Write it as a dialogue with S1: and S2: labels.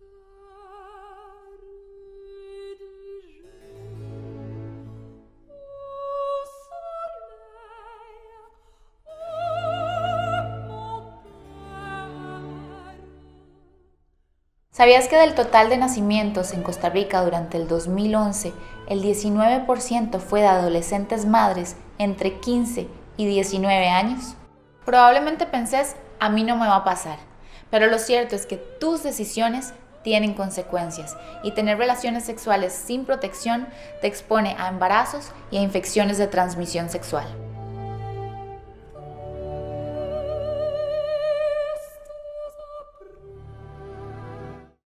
S1: ¿Sabías que del total de nacimientos en Costa Rica durante el 2011, el 19% fue de adolescentes madres entre 15 y 19 años? Probablemente pensés, a mí no me va a pasar, pero lo cierto es que tus decisiones tienen consecuencias y tener relaciones sexuales sin protección te expone a embarazos y a infecciones de transmisión sexual.